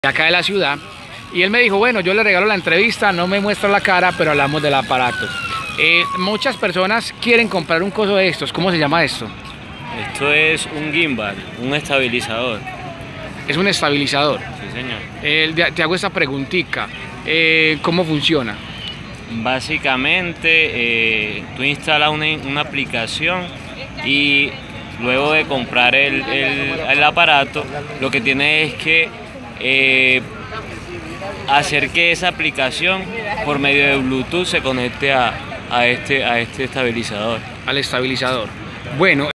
acá de la ciudad, y él me dijo, bueno, yo le regalo la entrevista, no me muestra la cara, pero hablamos del aparato. Muchas personas quieren comprar un coso de estos. ¿Cómo se llama esto? Esto es un gimbal, un estabilizador. Es un estabilizador. Sí, señor. Te hago esta preguntita. ¿Cómo funciona? Básicamente, tú instalas una aplicación y luego de comprar el aparato, lo que tienes es que hacer que esa aplicación por medio de Bluetooth se conecte a este estabilizador. Al estabilizador. Bueno.